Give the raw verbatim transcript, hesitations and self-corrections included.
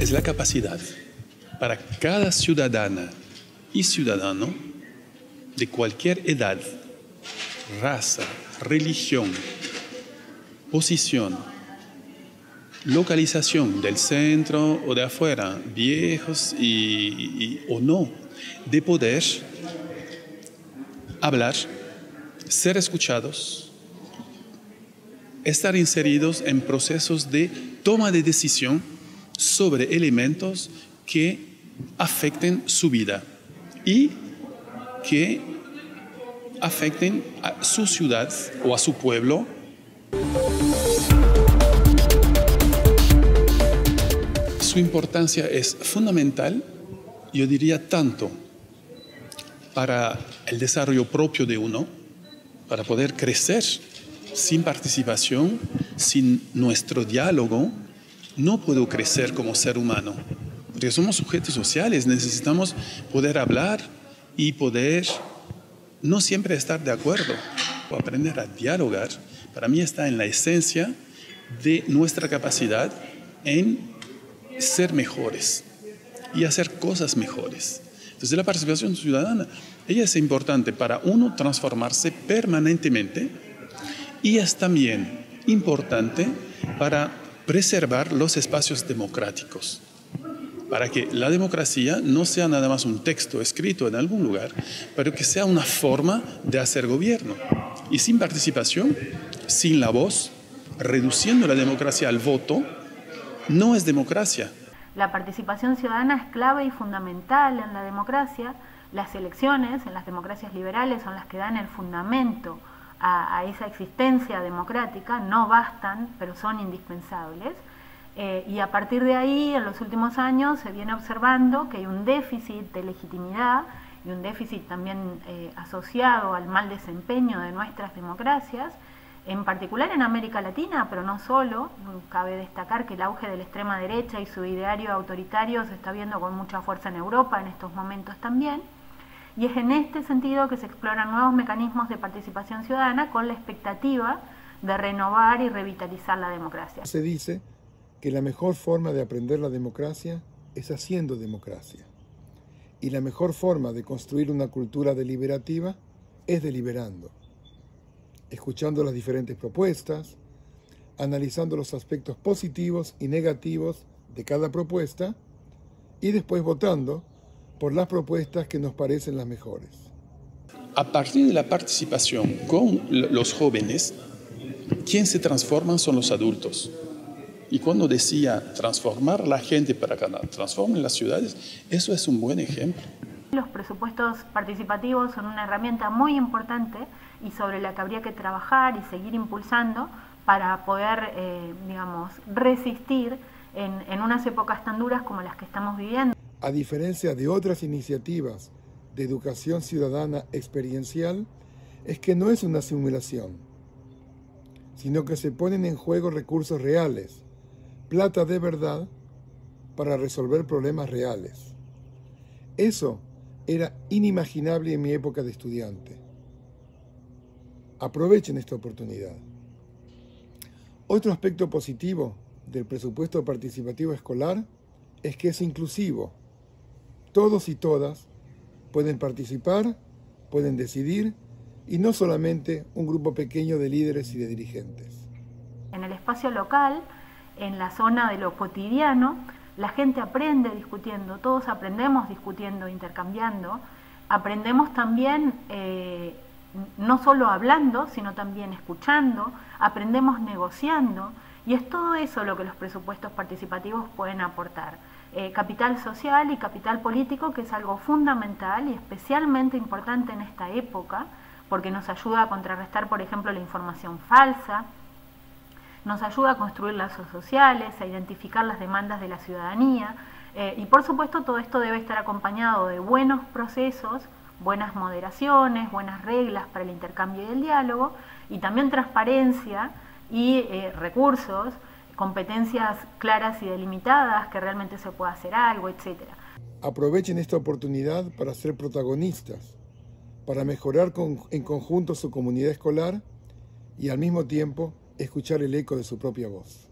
es la capacidad para cada ciudadana y ciudadano de cualquier edad, raza, religión, posición, localización del centro o de afuera, viejos y, y, o no, de poder hablar, ser escuchados, estar inseridos en procesos de toma de decisión sobre elementos que afecten su vida y que afecten a su ciudad o a su pueblo. Su importancia es fundamental, yo diría tanto para el desarrollo propio de uno, para poder crecer. Sin participación, sin nuestro diálogo, no puedo crecer como ser humano. Porque somos sujetos sociales, necesitamos poder hablar y poder no siempre estar de acuerdo. Aprender a dialogar, para mí está en la esencia de nuestra capacidad en ser mejores y hacer cosas mejores. Entonces la participación ciudadana, ella es importante para uno transformarse permanentemente y es también importante para preservar los espacios democráticos, para que la democracia no sea nada más un texto escrito en algún lugar, pero que sea una forma de hacer gobierno. Y sin participación, sin la voz, reduciendo la democracia al voto, no es democracia. La participación ciudadana es clave y fundamental en la democracia. Las elecciones en las democracias liberales son las que dan el fundamento a, a esa existencia democrática, no bastan, pero son indispensables. Eh, y a partir de ahí, en los últimos años, se viene observando que hay un déficit de legitimidad y un déficit también eh, asociado al mal desempeño de nuestras democracias, en particular en América Latina, pero no solo. Cabe destacar que el auge de la extrema derecha y su ideario autoritario se está viendo con mucha fuerza en Europa en estos momentos también. Y es en este sentido que se exploran nuevos mecanismos de participación ciudadana con la expectativa de renovar y revitalizar la democracia. Se dice que la mejor forma de aprender la democracia es haciendo democracia. Y la mejor forma de construir una cultura deliberativa es deliberando, escuchando las diferentes propuestas, analizando los aspectos positivos y negativos de cada propuesta y después votando por las propuestas que nos parecen las mejores. A partir de la participación con los jóvenes, quien se transforman son los adultos. Y cuando decía transformar la gente para que transformen las ciudades, eso es un buen ejemplo. Los presupuestos participativos son una herramienta muy importante y sobre la que habría que trabajar y seguir impulsando para poder, eh, digamos, resistir en, en unas épocas tan duras como las que estamos viviendo. A diferencia de otras iniciativas de educación ciudadana experiencial, es que no es una simulación, sino que se ponen en juego recursos reales, plata de verdad, para resolver problemas reales. Eso era inimaginable en mi época de estudiante. Aprovechen esta oportunidad. Otro aspecto positivo del presupuesto participativo escolar es que es inclusivo. Todos y todas pueden participar, pueden decidir, y no solamente un grupo pequeño de líderes y de dirigentes. En el espacio local, en la zona de lo cotidiano, la gente aprende discutiendo, todos aprendemos discutiendo, intercambiando, aprendemos también eh, no solo hablando, sino también escuchando, aprendemos negociando, y es todo eso lo que los presupuestos participativos pueden aportar. Eh, capital social y capital político, que es algo fundamental y especialmente importante en esta época, porque nos ayuda a contrarrestar, por ejemplo, la información falsa, nos ayuda a construir lazos sociales, a identificar las demandas de la ciudadanía, eh, y por supuesto todo esto debe estar acompañado de buenos procesos, buenas moderaciones, buenas reglas para el intercambio y el diálogo, y también transparencia y eh, recursos, competencias claras y delimitadas, que realmente se pueda hacer algo, etcétera. Aprovechen esta oportunidad para ser protagonistas, para mejorar con, en conjunto su comunidad escolar y al mismo tiempo escuchar el eco de su propia voz.